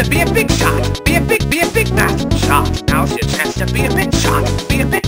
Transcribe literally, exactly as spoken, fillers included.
to be a big shot. Be a big, be a big massive shot. Now's your chance to be a big shot. Be a big